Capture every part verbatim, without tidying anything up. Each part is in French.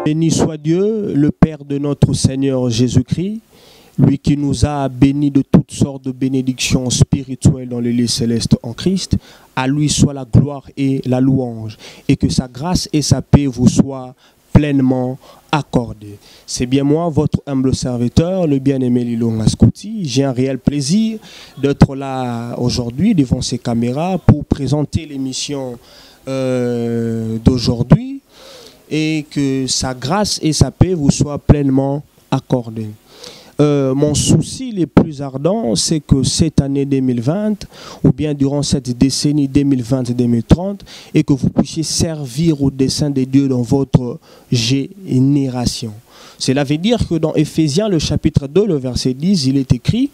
Béni soit Dieu, le Père de notre Seigneur Jésus-Christ, lui qui nous a bénis de toutes sortes de bénédictions spirituelles dans les lieux célestes en Christ. À lui soit la gloire et la louange, et que sa grâce et sa paix vous soient pleinement accordées. C'est bien moi, votre humble serviteur, le bien-aimé Lilo Ngascouti. J'ai un réel plaisir d'être là aujourd'hui devant ces caméras pour présenter l'émission euh, d'aujourd'hui, et que sa grâce et sa paix vous soient pleinement accordées. Euh, mon souci le plus ardent, c'est que cette année deux mille vingt, ou bien durant cette décennie deux mille vingt deux mille trente, et que vous puissiez servir au dessein de Dieu dans votre génération. Cela veut dire que dans Éphésiens, le chapitre deux, le verset dix, il est écrit,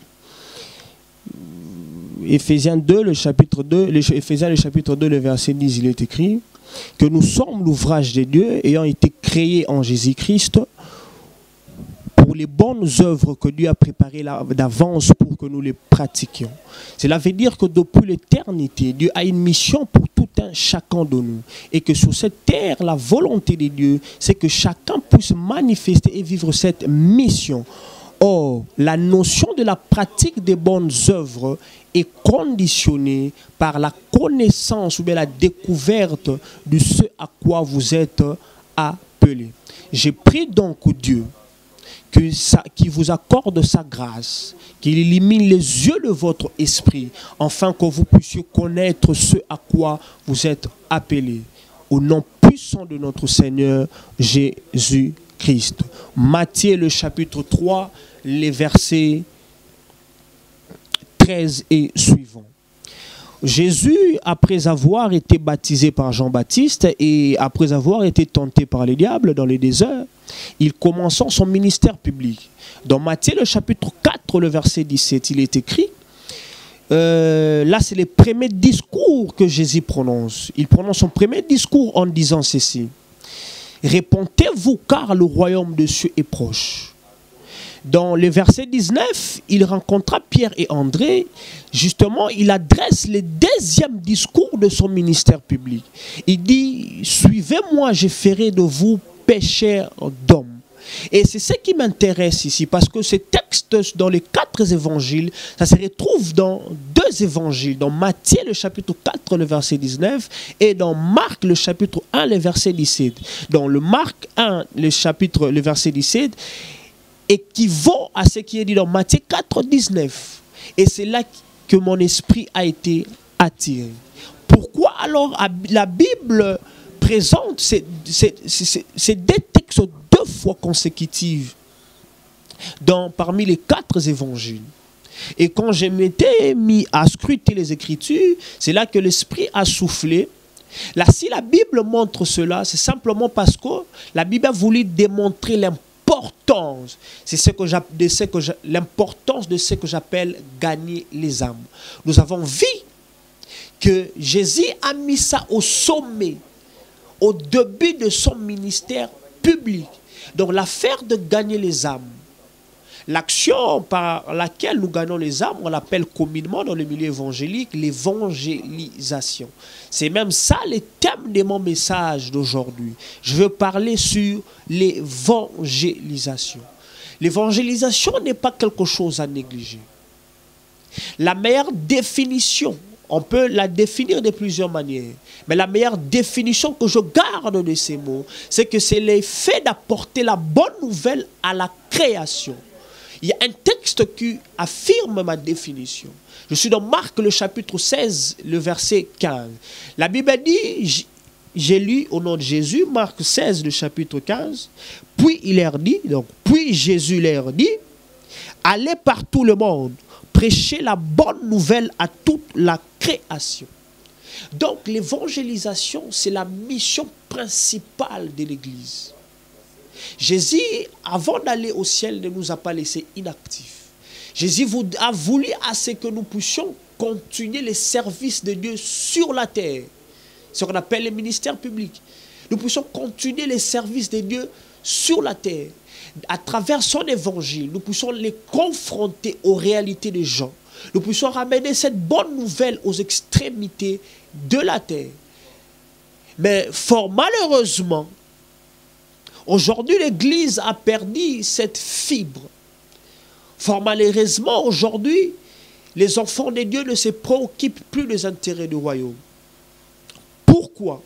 Éphésiens deux, le chapitre deux, Éphésiens, le chapitre deux, le verset dix, il est écrit, que nous sommes l'ouvrage de Dieu ayant été créés en Jésus-Christ pour les bonnes œuvres que Dieu a préparées d'avance pour que nous les pratiquions. Cela veut dire que depuis l'éternité, Dieu a une mission pour tout un chacun de nous. Et que sur cette terre, la volonté de Dieu, c'est que chacun puisse manifester et vivre cette mission. Or, la notion de la pratique des bonnes œuvres est conditionnée par la connaissance ou bien la découverte de ce à quoi vous êtes appelés. J'ai pris donc Dieu que ça, qui vous accorde sa grâce, qu'il illumine les yeux de votre esprit, afin que vous puissiez connaître ce à quoi vous êtes appelés. Au nom puissant de notre Seigneur Jésus-Christ. Matthieu le chapitre trois, les versets treize et suivants. Jésus, après avoir été baptisé par Jean-Baptiste et après avoir été tenté par les diables dans les déserts, il commença son ministère public. Dans Matthieu le chapitre quatre, le verset dix-sept, il est écrit, euh, là c'est le premier discours que Jésus prononce. Il prononce son premier discours en disant ceci: répentez-vous car le royaume de Dieu est proche. Dans le verset dix-neuf, il rencontra Pierre et André. Justement, il adresse le deuxième discours de son ministère public. Il dit, suivez-moi, je ferai de vous pécheurs d'hommes. Et c'est ce qui m'intéresse ici, parce que ces textes dans les quatre évangiles, ça se retrouve dans deux évangiles, dans Matthieu le chapitre quatre, le verset dix-neuf, et dans Marc le chapitre un, le verset dix-sept. Dans le Marc un, le chapitre, le verset dix-sept, équivaut à ce qui est dit dans Matthieu quatre, dix-neuf. Et c'est là que mon esprit a été attiré. Pourquoi alors la Bible présente ces, ces, ces, ces deux textes deux fois consécutifs dans, parmi les quatre évangiles? Et quand je m'étais mis à scruter les Écritures, c'est là que l'Esprit a soufflé. Là, si la Bible montre cela, c'est simplement parce que la Bible a voulu démontrer l'importance L'importance, c'est ce que j'appelle l'importance de ce que j'appelle gagner les âmes. Nous avons vu que Jésus a mis ça au sommet, au début de son ministère public. Donc l'affaire de gagner les âmes, l'action par laquelle nous gagnons les âmes, on l'appelle communément dans le milieu évangélique l'évangélisation. C'est même ça le thème de mon message d'aujourd'hui. Je veux parler sur l'évangélisation. L'évangélisation n'est pas quelque chose à négliger. La meilleure définition, on peut la définir de plusieurs manières, mais la meilleure définition que je garde de ces mots, c'est que c'est l'effet d'apporter la bonne nouvelle à la création. Il y a un texte qui affirme ma définition. Je suis dans Marc le chapitre seize, le verset quinze. La Bible dit, j'ai lu au nom de Jésus, Marc seize, le chapitre quinze. Puis il leur dit, donc puis Jésus leur dit, allez par tout le monde, prêchez la bonne nouvelle à toute la création. Donc l'évangélisation, c'est la mission principale de l'Église. Jésus, avant d'aller au ciel, ne nous a pas laissés inactifs. Jésus a voulu à ce que nous puissions continuer les services de Dieu sur la terre. Ce qu'on appelle le ministère public. Nous puissions continuer les services de Dieu sur la terre. À travers son évangile, nous puissions les confronter aux réalités des gens. Nous puissions ramener cette bonne nouvelle aux extrémités de la terre. Mais fort malheureusement, Aujourd'hui, l'Église a perdu cette fibre. Fort malheureusement, aujourd'hui, les enfants de Dieu ne se préoccupent plus des intérêts du royaume. Pourquoi?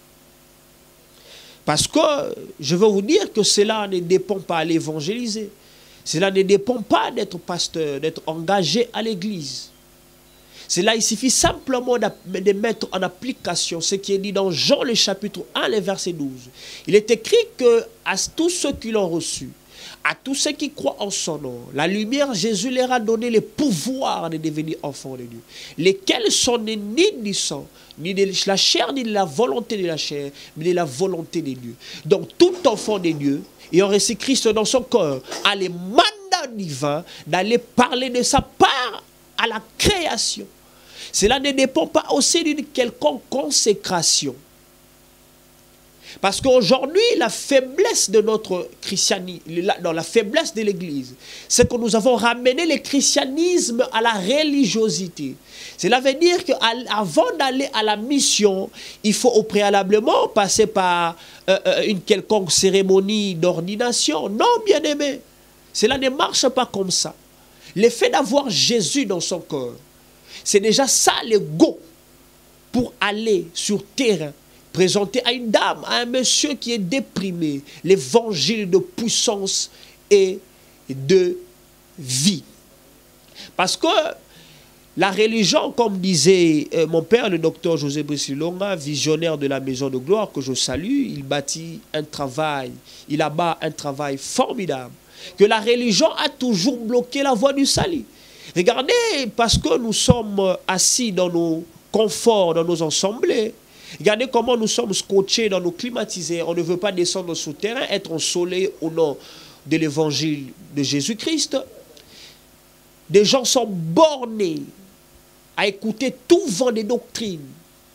Parce que je veux vous dire que cela ne dépend pas à l'évangéliser. Cela ne dépend pas d'être pasteur, d'être engagé à l'église. Cela, il suffit simplement de mettre en application ce qui est dit dans Jean le chapitre un, le verset douze. Il est écrit que à tous ceux qui l'ont reçu, à tous ceux qui croient en son nom, la lumière, Jésus leur a donné le pouvoir de devenir enfants de Dieu, lesquels sont nés ni du sang, ni de la chair, ni de la volonté de la chair, mais de la volonté de Dieu. Donc tout enfant de Dieu, ayant reçu Christ dans son corps, a le mandat divin d'aller parler de sa part à la création. Cela ne dépend pas aussi d'une quelconque consécration. Parce qu'aujourd'hui, la faiblesse de notre christianisme, dans la faiblesse de l'Église, c'est que nous avons ramené le christianisme à la religiosité. Cela veut dire qu'avant d'aller à la mission, il faut au préalablement passer par euh, une quelconque cérémonie d'ordination. Non, bien-aimé, cela ne marche pas comme ça. Le fait d'avoir Jésus dans son corps, c'est déjà ça le go pour aller sur terrain, présenter à une dame, à un monsieur qui est déprimé, l'évangile de puissance et de vie. Parce que la religion, comme disait euh, mon père, le docteur José Brissilonga, visionnaire de la Maison de Gloire, que je salue, il bâtit un travail, il abat un travail formidable, que la religion a toujours bloqué la voie du salut. Regardez, parce que nous sommes assis dans nos conforts, dans nos assemblées, regardez comment nous sommes scotchés dans nos climatisés. On ne veut pas descendre au souterrain, être ensoleillés au nom de l'évangile de Jésus-Christ. Des gens sont bornés à écouter tout vent des doctrines.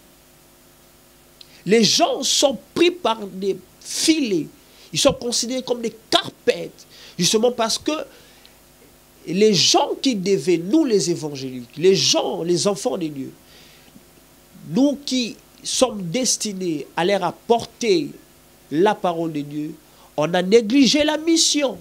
Les gens sont pris par des filets. Ils sont considérés comme des carpettes. Justement parce que les gens qui devaient, nous les évangéliques, les gens, les enfants de Dieu, nous qui sommes destinés à leur apporter la parole de Dieu, on a négligé la mission.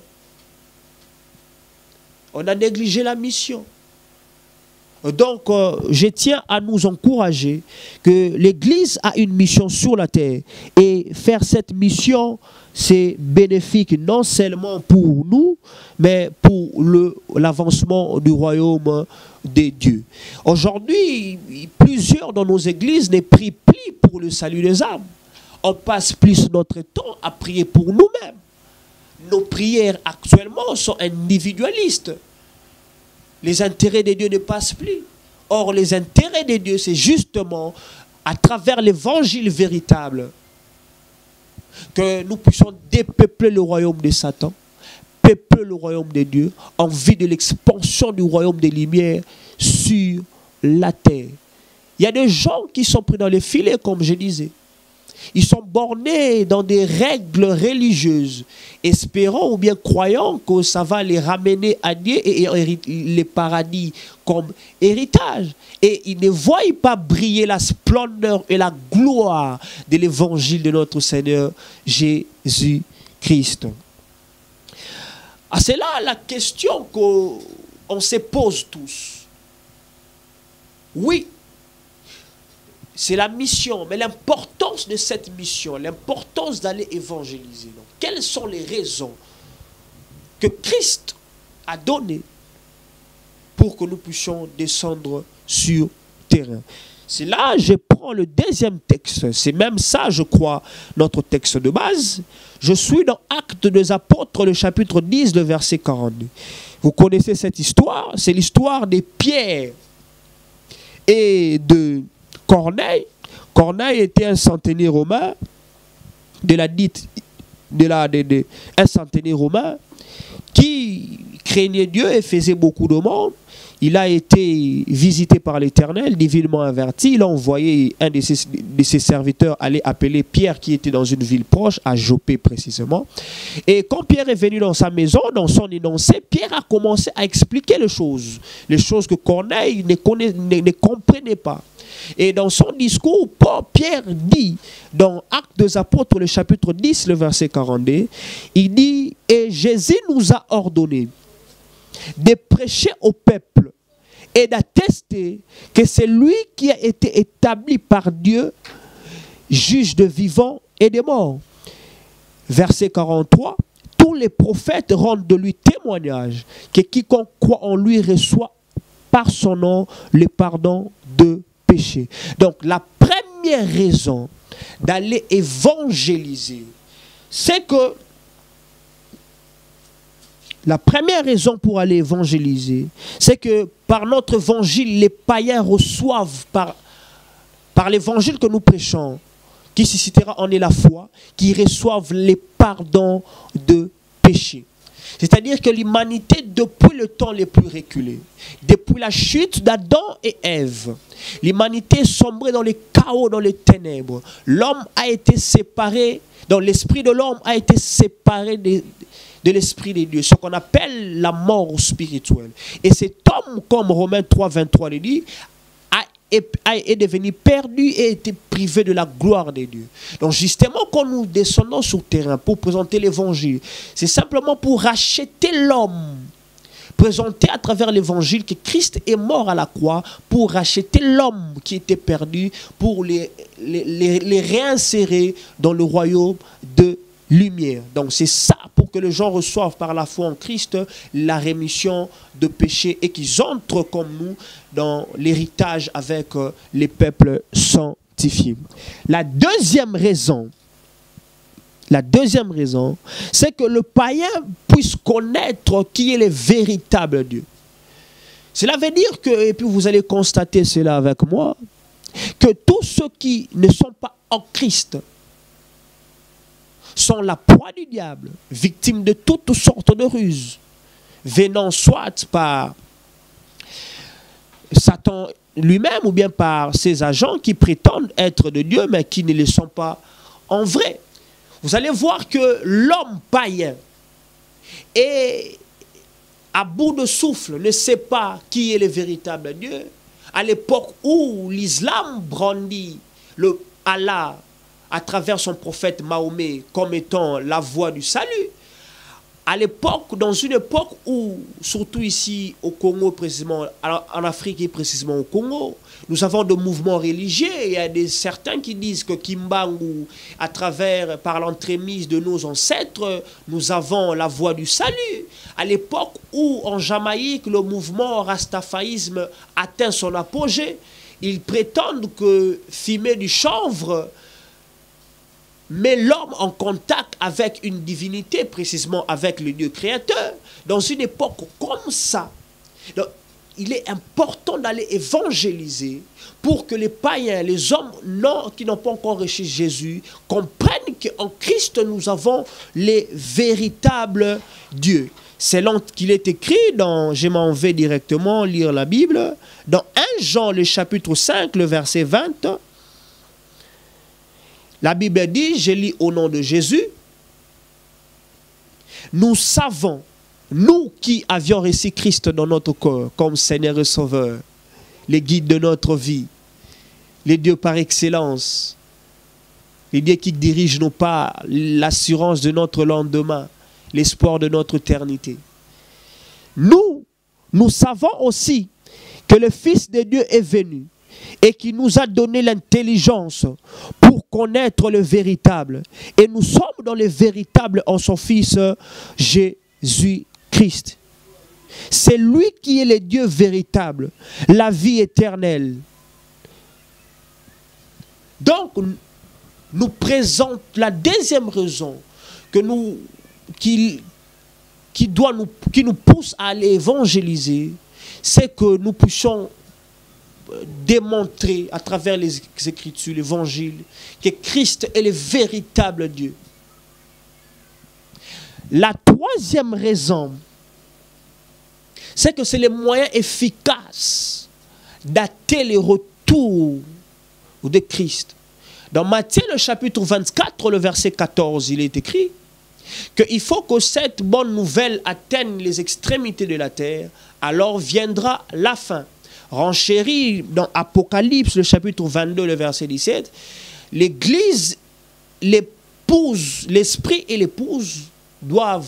On a négligé la mission. Donc, euh, je tiens à nous encourager que l'Église a une mission sur la terre. Et faire cette mission, c'est bénéfique non seulement pour nous, mais pour l'avancement du royaume de Dieu. Aujourd'hui, plusieurs dans nos églises ne prient plus pour le salut des âmes. On passe plus notre temps à prier pour nous-mêmes. Nos prières actuellement sont individualistes. Les intérêts de Dieu ne passent plus. Or, les intérêts de Dieu, c'est justement à travers l'évangile véritable que nous puissions dépeupler le royaume de Satan, peupler le royaume de Dieu, en vue de l'expansion du royaume des Lumières sur la terre. Il y a des gens qui sont pris dans les filets, comme je disais. Ils sont bornés dans des règles religieuses, espérant ou bien croyant que ça va les ramener à Dieu et les paradis comme héritage. Et ils ne voient pas briller la splendeur et la gloire de l'évangile de notre Seigneur Jésus-Christ. Ah, c'est là la question qu'on se pose tous. Oui, c'est la mission, mais l'importance de cette mission, l'importance d'aller évangéliser. Donc, quelles sont les raisons que Christ a données pour que nous puissions descendre sur terrain? C'est là que je prends le deuxième texte. C'est même ça, je crois, notre texte de base. Je suis dans Actes des Apôtres, le chapitre dix, le verset quarante-deux. Vous connaissez cette histoire? C'est l'histoire de Pierre et de Corneille. Corneille était un centenier romain, de la dite, de la, de, de, un centenier romain qui craignait Dieu et faisait beaucoup de monde. Il a été visité par l'Éternel, divinement averti. Il a envoyé un de ses, de ses serviteurs aller appeler Pierre qui était dans une ville proche, à Joppé précisément. Et quand Pierre est venu dans sa maison, dans son énoncé, Pierre a commencé à expliquer les choses. Les choses que Corneille ne, connaît, ne, ne comprenait pas. Et dans son discours, Paul Pierre dit, dans Actes des Apôtres, le chapitre dix, le verset quarante-deux, il dit, et Jésus nous a ordonné de prêcher au peuple et d'attester que c'est lui qui a été établi par Dieu, juge de vivants et de morts. Verset quarante-trois, tous les prophètes rendent de lui témoignage que quiconque croit en lui reçoit par son nom le pardon de péché. Donc la première raison d'aller évangéliser, c'est que la première raison pour aller évangéliser, c'est que par notre évangile, les païens reçoivent par, par l'évangile que nous prêchons, qui suscitera en eux la foi, qui reçoivent les pardons de péché. C'est-à-dire que l'humanité, depuis le temps les plus reculés, depuis la chute d'Adam et Ève, l'humanité sombrée dans les chaos, dans les ténèbres. L'homme a été séparé, donc l'esprit de l'homme a été séparé de, de l'esprit de Dieu, ce qu'on appelle la mort spirituelle. Et cet homme, comme Romains trois, vingt-trois le dit, est devenu perdu et été privé de la gloire de Dieu. Donc justement, quand nous descendons sur le terrain pour présenter l'évangile, c'est simplement pour racheter l'homme, présenter à travers l'évangile que Christ est mort à la croix pour racheter l'homme qui était perdu, pour les, les, les, les réinsérer dans le royaume de lumière. Donc c'est ça, pour que les gens reçoivent par la foi en Christ la rémission de péché et qu'ils entrent comme nous dans l'héritage avec les peuples sanctifiés. La deuxième raison, la deuxième raison, c'est que le païen puisse connaître qui est le véritable Dieu. Cela veut dire que, et puis vous allez constater cela avec moi, que tous ceux qui ne sont pas en Christ sont la proie du diable, victimes de toutes sortes de ruses, venant soit par Satan lui-même ou bien par ses agents qui prétendent être de Dieu mais qui ne le sont pas en vrai. Vous allez voir que l'homme païen est à bout de souffle, ne sait pas qui est le véritable Dieu. À l'époque où l'islam brandit le Allah à travers son prophète Mahomet comme étant la voie du salut, à l'époque, dans une époque où, surtout ici au Congo, précisément, en Afrique et précisément au Congo, nous avons des mouvements religieux. Il y a des, certains qui disent que Kimbangu, à travers, par l'entremise de nos ancêtres, nous avons la voie du salut. À l'époque où, en Jamaïque, le mouvement rastafaïsme atteint son apogée, ils prétendent que fumer du chanvre met l'homme en contact avec une divinité, précisément avec le Dieu créateur, dans une époque comme ça. Donc, il est important d'aller évangéliser pour que les païens, les hommes non, qui n'ont pas encore reçu Jésus, comprennent qu'en Christ, nous avons les véritables dieux. C'est là qu'il est écrit, dans, je m'en vais directement lire la Bible, dans un Jean, le chapitre cinq, le verset vingt, la Bible dit, je lis au nom de Jésus, nous savons, nous qui avions reçu Christ dans notre corps comme Seigneur et Sauveur, les guides de notre vie, les dieux par excellence, les dieux qui dirigent nos pas, l'assurance de notre lendemain, l'espoir de notre éternité. Nous, nous savons aussi que le Fils de Dieu est venu et qui nous a donné l'intelligence pour connaître le véritable. Et nous sommes dans le véritable en son Fils Jésus-Christ. C'est lui qui est le Dieu véritable, la vie éternelle. Donc, nous présente la deuxième raison que nous, qui, qui, doit nous, qui nous pousse à aller évangéliser, c'est que nous puissions démontrer à travers les Écritures, l'Évangile, que Christ est le véritable Dieu. La troisième raison, c'est que c'est le moyen efficace d'attester le retour de Christ. Dans Matthieu, le chapitre vingt-quatre, le verset quatorze, il est écrit qu'il faut que cette bonne nouvelle atteigne les extrémités de la terre, alors viendra la fin. renchérit dans Apocalypse, le chapitre vingt-deux, le verset dix-sept. L'Église, l'épouse, l'esprit et l'épouse doivent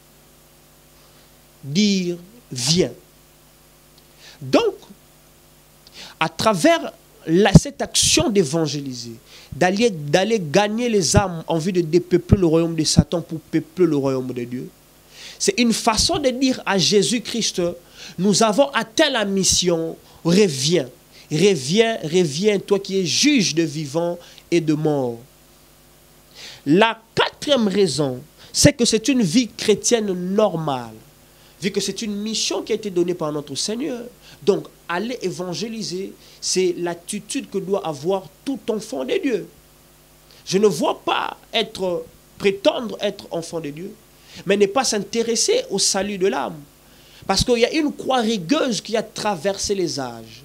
dire « viens ». Donc, à travers la, cette action d'évangéliser, d'aller d'aller gagner les âmes en vue de dépeupler le royaume de Satan pour peupler le royaume de Dieu, c'est une façon de dire à Jésus-Christ, nous avons atteint la mission, reviens, reviens, reviens, toi qui es juge de vivants et de morts. La quatrième raison, c'est que c'est une vie chrétienne normale, vu que c'est une mission qui a été donnée par notre Seigneur. Donc, aller évangéliser, c'est l'attitude que doit avoir tout enfant de Dieu. Je ne vois pas être, prétendre être enfant de Dieu, mais ne pas s'intéresser au salut de l'âme. Parce qu'il y a une croix rigueuse qui a traversé les âges.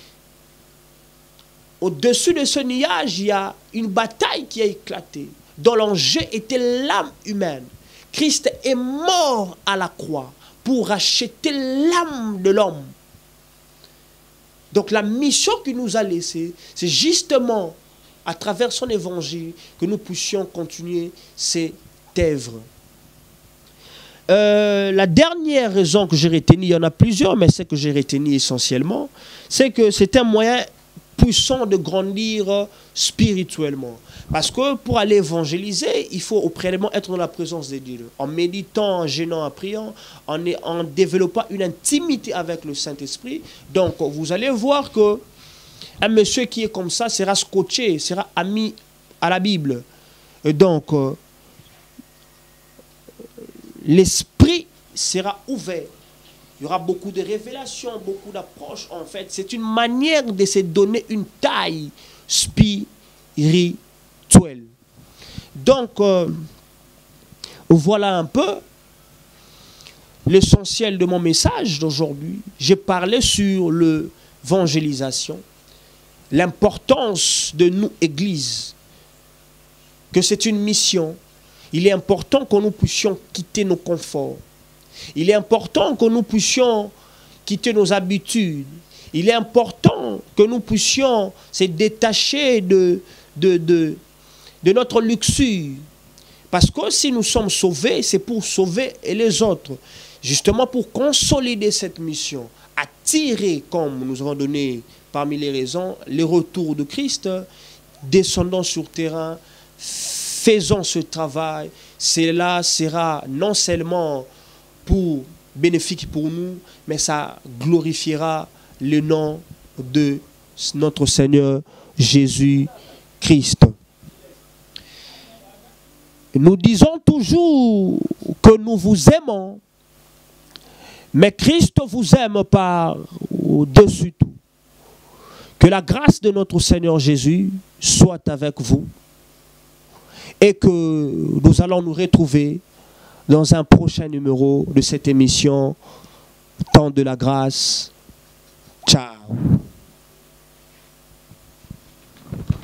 Au-dessus de ce nuage, il y a une bataille qui a éclaté, dont l'enjeu était l'âme humaine. Christ est mort à la croix pour racheter l'âme de l'homme. Donc la mission qu'il nous a laissée, c'est justement à travers son évangile que nous puissions continuer cette œuvre. Euh, la dernière raison que j'ai retenue, il y en a plusieurs, mais celle que j'ai retenue essentiellement, c'est que c'est un moyen puissant de grandir spirituellement. Parce que pour aller évangéliser, il faut préalablement être dans la présence de Dieu. En méditant, en gênant, en priant, en, en développant une intimité avec le Saint-Esprit. Donc, vous allez voir que un monsieur qui est comme ça sera scotché, sera ami à la Bible. Et donc, euh, l'esprit sera ouvert. Il y aura beaucoup de révélations, beaucoup d'approches. En fait, c'est une manière de se donner une taille spirituelle. Donc, euh, voilà un peu l'essentiel de mon message d'aujourd'hui. J'ai parlé sur l'évangélisation, l'importance de nous, Église, que c'est une mission. Il est important que nous puissions quitter nos conforts. Il est important que nous puissions quitter nos habitudes. Il est important que nous puissions se détacher de, de, de, de notre luxure. Parce que si nous sommes sauvés, c'est pour sauver les autres. Justement pour consolider cette mission, attirer, comme nous avons donné parmi les raisons, les retours de Christ, descendons sur terrain, faisons ce travail. Cela sera non seulement pour bénéfique pour nous, mais ça glorifiera le nom de notre Seigneur Jésus-Christ. Nous disons toujours que nous vous aimons, mais Christ vous aime par-dessus tout. Que la grâce de notre Seigneur Jésus soit avec vous et que nous allons nous retrouver dans un prochain numéro de cette émission Temps de la grâce. Ciao.